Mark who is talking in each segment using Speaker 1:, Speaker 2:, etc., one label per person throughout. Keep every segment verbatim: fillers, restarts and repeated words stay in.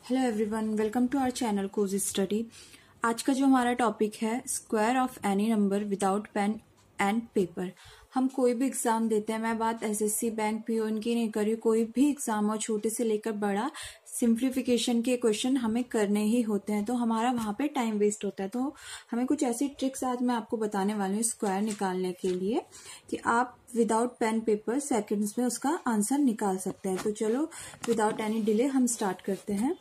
Speaker 1: Hello everyone, welcome to our channel Cozy Study. आज का जो हमारा टॉपिक है square of any number without pen and paper. हम कोई भी एग्जाम देते हैं, मैं बात एसएससी बैंक पीओ इनकी नहीं कर रही, कोई भी एग्जाम हो छोटे से लेकर बड़ा, सिंप्लीफिकेशन के क्वेश्चन हमें करने ही होते हैं, तो हमारा वहां पे टाइम वेस्ट होता है। तो हमें कुछ ऐसी ट्रिक्स आज मैं आपको बताने वाली हूँ स्क्वायर निकालने के लिए कि आप विदाउट पेन पेपर सेकंड्स में उसका आंसर निकाल सकते हैं। तो चलो विदाउट एनी डिले हम स्टार्ट करते हैं।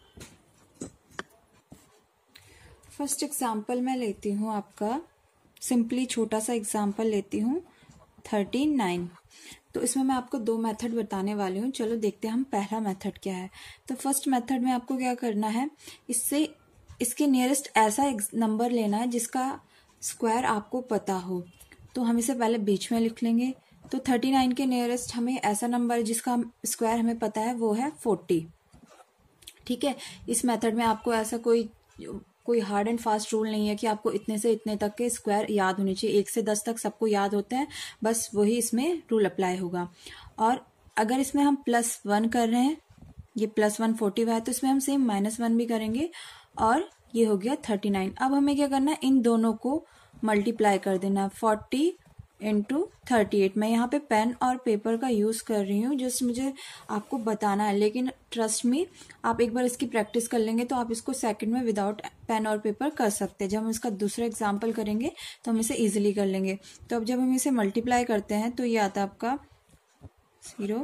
Speaker 1: फर्स्ट एग्जाम्पल मैं लेती हूँ आपका, सिंपली छोटा सा एग्जाम्पल लेती हूँ थर्टी नाइन। तो इसमें मैं आपको दो मेथड बताने वाली हूँ। चलो देखते हैं हम पहला मेथड क्या है। तो फर्स्ट मेथड में आपको क्या करना है, इससे इसके नियरेस्ट ऐसा नंबर लेना है जिसका स्क्वायर आपको पता हो। तो हम इसे पहले बीच में लिख लेंगे। तो थर्टी नाइन के नियरेस्ट हमें ऐसा नंबर जिसका स्क्वायर हमें पता है वो है फोर्टी। ठीक है, इस मेथड में आपको ऐसा कोई कोई हार्ड एंड फास्ट रूल नहीं है कि आपको इतने से इतने तक के स्क्वायर याद होने चाहिए। एक से दस तक सबको याद होते हैं, बस वही इसमें रूल अप्लाई होगा। और अगर इसमें हम प्लस वन कर रहे हैं, ये प्लस वन फोर्टी है, तो इसमें हम सेम माइनस वन भी करेंगे और ये हो गया थर्टी नाइन। अब हमें क्या करना है, इन दोनों को मल्टीप्लाई कर देना, फोर्टी इंटू थर्टी एट। मैं यहाँ पे पेन और पेपर का यूज कर रही हूँ, जस्ट मुझे आपको बताना है, लेकिन ट्रस्ट मी आप एक बार इसकी प्रैक्टिस कर लेंगे तो आप इसको सेकंड में विदाउट पेन और पेपर कर सकते हैं। जब हम इसका दूसरा एग्जाम्पल करेंगे तो हम इसे इजीली कर लेंगे। तो अब जब हम इसे मल्टीप्लाई करते हैं तो ये आता है आपका zero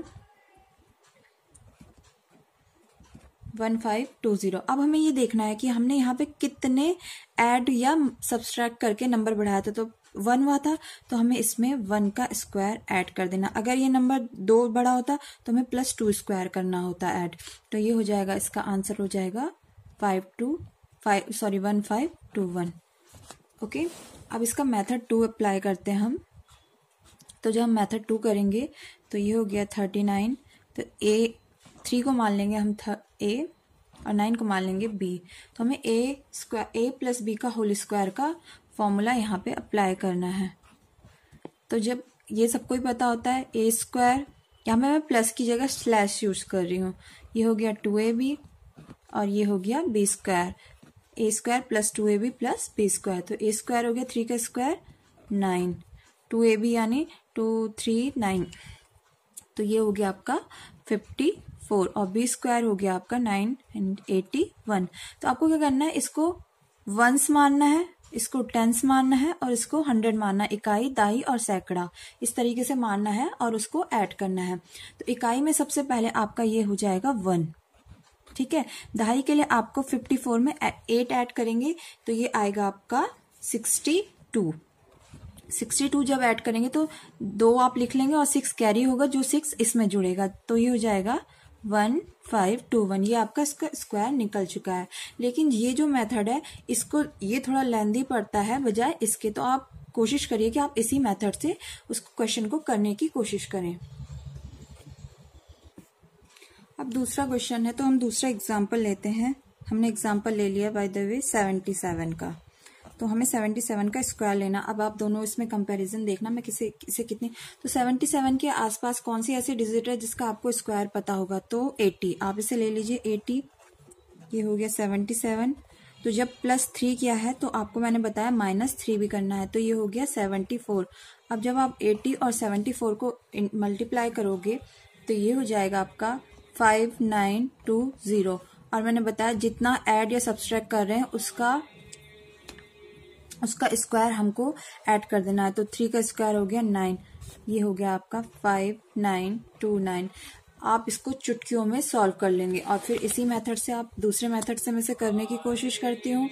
Speaker 1: one five two zero. अब हमें ये देखना है कि हमने यहाँ पे कितने ऐड या सब्सट्रैक्ट करके नंबर बढ़ाया था। तो वन हुआ था तो हमें इसमें वन का स्क्वायर ऐड कर देना। अगर ये नंबर दो बड़ा होता तो हमें प्लस टू स्क्वायर करना होता ऐड। तो ये हो जाएगा, इसका आंसर हो जाएगा five two five sorry one five two one. Okay, अब इसका मेथड टू अप्लाई करते हैं हम। तो जब हम मेथड टू करेंगे तो ये हो गया थर्टी नाइन। तो ए थ्री को मान लेंगे हम ए और नाइन को मान लेंगे बी। तो हमें A square A plus B का होल स्क्वायर का फॉर्मूला यहाँ पे अप्लाई करना है। तो जब ये सबको ही पता होता है, ए स्क्वायर, यहाँ पे मैं प्लस की जगह स्लैश यूज कर रही हूँ। ये हो गया टू ए बी और ये हो गया B square. A square plus two A B plus B square. तो ए स्क्वायर हो गया थ्री का square nine, two A B यानी टू थ्री नाइन। तो ये हो गया आपका फिफ्टी फोर और बी स्क्वायर हो गया आपका नाइन एंड एटी वन। तो आपको क्या करना है, इसको वंस मानना है, इसको टेंस मानना है और इसको हंड्रेड मानना है। इकाई, दाई और सैकड़ा इस तरीके से मानना है और उसको ऐड करना है। तो इकाई में सबसे पहले आपका ये हो जाएगा वन। ठीक है, दहाई के लिए आपको फिफ्टी फोर में एट ऐड करेंगे तो ये आएगा आपका सिक्सटी टू। सिक्सटी टू जब ऐड करेंगे तो दो आप लिख लेंगे और सिक्स कैरी होगा, जो सिक्स इसमें जुड़ेगा, तो ये हो जाएगा वन फाइव टू वन। ये आपका स्क्वायर निकल चुका है। लेकिन ये जो मेथड है इसको ये थोड़ा लेंदी पड़ता है बजाय इसके। तो आप कोशिश करिए कि आप इसी मेथड से उस क्वेश्चन को करने की कोशिश करें। अब दूसरा क्वेश्चन है, तो हम दूसरा एग्जाम्पल लेते हैं। हमने एग्जाम्पल ले लिया by the way seventy seven का। तो हमें सेवेंटी सेवन का स्क्वायर लेना। अब आप दोनों इसमें कंपैरिजन देखना, मैं किसे किसे कितनी। तो सेवेंटी सेवन के आसपास कौन सी ऐसी डिजिट है जिसका आपको स्क्वायर पता होगा, तो एटी। आप इसे ले लीजिए एटी। ये हो गया सेवेंटी सेवन। तो जब प्लस थ्री किया है तो आपको मैंने बताया माइनस थ्री भी करना है, तो ये हो गया सेवेंटी फोर। अब जब आप एटी और सेवेंटी फोर को मल्टीप्लाई करोगे तो ये हो जाएगा आपका फाइव नाइन टू जीरो। और मैंने बताया जितना ऐड या सब्सट्रैक्ट कर रहे हैं उसका उसका स्क्वायर हमको ऐड कर देना है। तो थ्री का स्क्वायर हो गया नाइन, ये हो गया आपका फाइव नाइन टू नाइन। आप इसको चुटकियों में सॉल्व कर लेंगे और फिर इसी मेथड से आप दूसरे मेथड से मैं इसे करने की कोशिश करती हूँ।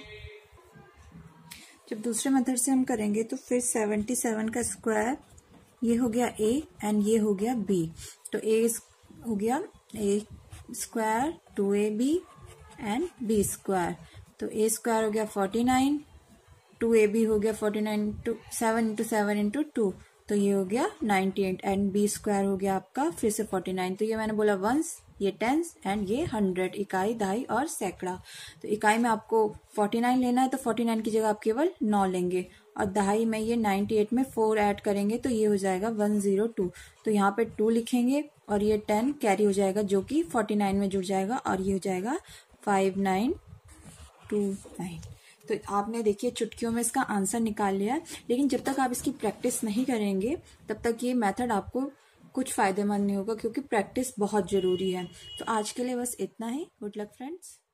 Speaker 1: जब दूसरे मेथड से हम करेंगे तो फिर सेवेंटी सेवन का स्क्वायर, ये हो गया ए एंड ये हो गया बी। तो ए हो गया A square, two A B and B square. तो ए स्क्वायर हो गया forty nine, two A B हो गया forty nine two seven into seven into two, तो ये हो गया ninety eight and B square हो गया आपका फिर से फोर्टी नाइन। तो ये मैंने बोला वंस, ये टेंस एंड ये हंड्रेड, इकाई, दहाई और सैकड़ा। तो इकाई में आपको फोर्टी नाइन लेना है तो फोर्टी नाइन की जगह आप केवल नौ लेंगे और दहाई में ये नाइनटी एट में फोर ऐड करेंगे तो ये हो जाएगा वन जीरो टू। तो यहाँ पे टू लिखेंगे और ये टेन कैरी हो जाएगा जो कि फोर्टी नाइन में जुड़ जाएगा और ये हो जाएगा फाइव नाइन टू नाइन। तो आपने देखिए चुटकियों में इसका आंसर निकाल लिया। लेकिन जब तक आप इसकी प्रैक्टिस नहीं करेंगे तब तक ये मेथड आपको कुछ फायदेमंद नहीं होगा, क्योंकि प्रैक्टिस बहुत जरूरी है। तो आज के लिए बस इतना ही। Good luck friends.